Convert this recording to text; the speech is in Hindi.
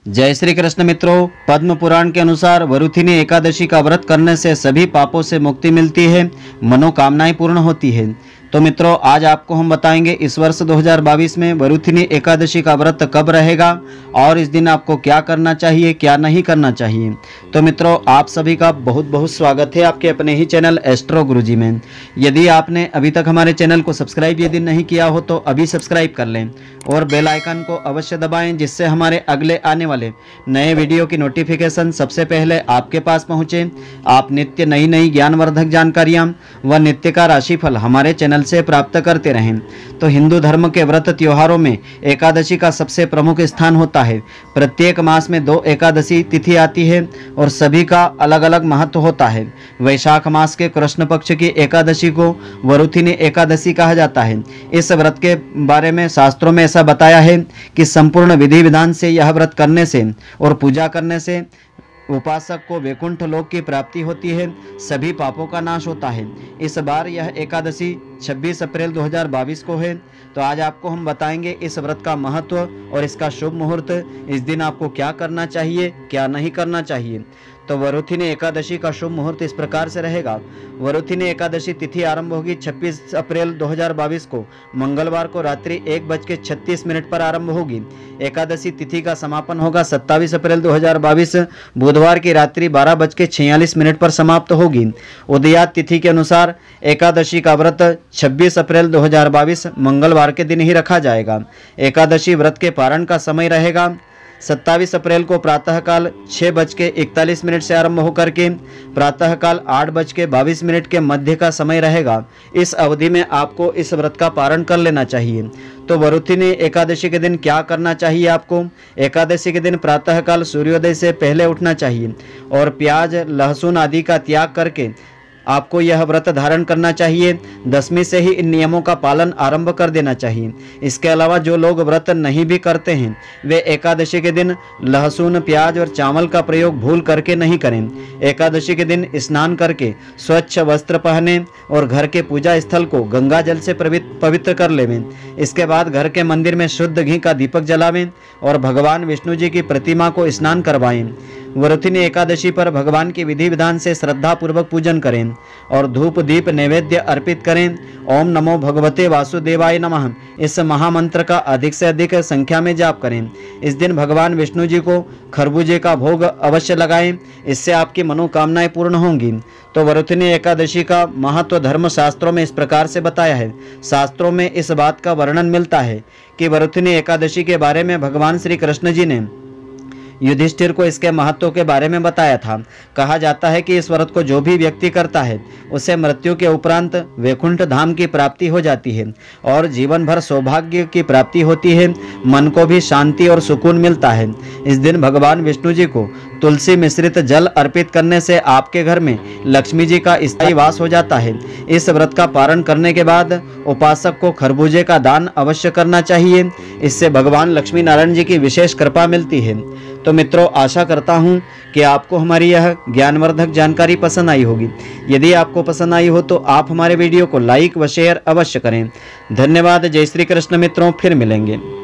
जय श्री कृष्ण मित्रों, पद्म पुराण के अनुसार वरुथिनी एकादशी का व्रत करने से सभी पापों से मुक्ति मिलती है, मनोकामनाएं पूर्ण होती है। तो मित्रों, आज आपको हम बताएंगे इस वर्ष 2022 में वरुथिनी एकादशी का व्रत कब रहेगा और इस दिन आपको क्या करना चाहिए, क्या नहीं करना चाहिए। तो मित्रों, आप सभी का बहुत बहुत स्वागत है आपके अपने ही चैनल एस्ट्रो गुरुजी में। यदि आपने अभी तक हमारे चैनल को सब्सक्राइब यदि नहीं किया हो तो अभी सब्सक्राइब कर लें और बेल आइकन को अवश्य दबाएं, जिससे हमारे अगले आने वाले नए वीडियो की नोटिफिकेशन सबसे पहले आपके पास पहुंचे। आप नित्य नई नई ज्ञानवर्धक जानकारियां व नित्य का राशिफल हमारे चैनल से प्राप्त करते रहें। तो हिंदू धर्म के व्रत त्योहारों में एकादशी का सबसे प्रमुख स्थान होता है। प्रत्येक मास में 2 एकादशी तिथि आती है और सभी का अलग अलग महत्व होता है। वैशाख मास के कृष्ण पक्ष की एकादशी को वरुथिनी एकादशी कहा जाता है। इस व्रत के बारे में शास्त्रों में ऐसा बताया है कि संपूर्ण विधि विधान से यह व्रत करने से और पूजा करने से उपासक को वैकुंठ लोक की प्राप्ति होती है, सभी पापों का नाश होता है। इस बार यह एकादशी 26 अप्रैल 2022 को है। तो आज आपको हम बताएंगे इस व्रत का महत्व और इसका शुभ मुहूर्त, इस दिन आपको क्या करना चाहिए, क्या नहीं करना चाहिए। तो वरुथिनी एकादशी का शुभ मुहूर्त इस प्रकार से रहेगा। वरुथिनी एकादशी तिथि आरंभ होगी 26 अप्रैल 2022 को मंगलवार को रात्रि 1:36 पर आरंभ होगी। एकादशी तिथि का समापन होगा 27 अप्रैल 2022 बुधवार की रात्रि 12:46 पर समाप्त होगी। उदयात तिथि के अनुसार एकादशी का व्रत 26 अप्रैल 2022 मंगलवार के दिन ही रखा जाएगा। एकादशी व्रत के पारण का समय रहेगा 27 अप्रैल को प्रातःकाल 6:41 से आरंभ होकर के प्रातःकाल 8:22 के मध्य का समय रहेगा। इस अवधि में आपको इस व्रत का पारण कर लेना चाहिए। तो वरुथिनी एकादशी के दिन क्या करना चाहिए आपको? एकादशी के दिन प्रातःकाल सूर्योदय से पहले उठना चाहिए और प्याज, लहसुन आदि का त्याग करके आपको यह व्रत धारण करना चाहिए। 10वीं से ही इन नियमों का पालन आरंभ कर देना चाहिए। इसके अलावा जो लोग व्रत नहीं भी करते हैं वे एकादशी के दिन लहसुन, प्याज और चावल का प्रयोग भूल करके नहीं करें। एकादशी के दिन स्नान करके स्वच्छ वस्त्र पहने और घर के पूजा स्थल को गंगा जल से पवित्र कर लेवें। इसके बाद घर के मंदिर में शुद्ध घी का दीपक जलावें और भगवान विष्णु जी की प्रतिमा को स्नान करवाएं। वरुथिनी एकादशी पर भगवान की विधि विधान से श्रद्धा पूर्वक पूजन करें और धूप दीप नैवेद्य अर्पित करें। ओम नमो भगवते वासुदेवाय नमः इस महामंत्र का अधिक से अधिक संख्या में जाप करें। इस दिन भगवान विष्णु जी को खरबूजे का भोग अवश्य लगाएं, इससे आपकी मनोकामनाएं पूर्ण होंगी। तो वरुथिनी एकादशी का महत्व धर्म शास्त्रों में इस प्रकार से बताया है। शास्त्रों में इस बात का वर्णन मिलता है कि वरुथिनी एकादशी के बारे में भगवान श्री कृष्ण जी ने युधिष्ठिर को इसके महत्व के बारे में बताया था। कहा जाता है कि इस व्रत को जो भी व्यक्ति करता है उसे मृत्यु के उपरांत वैकुंठ धाम की प्राप्ति हो जाती है और जीवन भर सौभाग्य की प्राप्ति होती है। मन को भी शांति और सुकून मिलता है। इस दिन भगवान विष्णु जी को तुलसी मिश्रित जल अर्पित करने से आपके घर में लक्ष्मी जी का स्थायी वास हो जाता है। इस व्रत का पारण करने के बाद उपासक को खरबूजे का दान अवश्य करना चाहिए। इससे भगवान लक्ष्मी नारायण जी की विशेष कृपा मिलती है। तो मित्रों, आशा करता हूं कि आपको हमारी यह ज्ञानवर्धक जानकारी पसंद आई होगी। यदि आपको पसंद आई हो तो आप हमारे वीडियो को लाइक व शेयर अवश्य करें। धन्यवाद। जय श्री कृष्ण मित्रों, फिर मिलेंगे।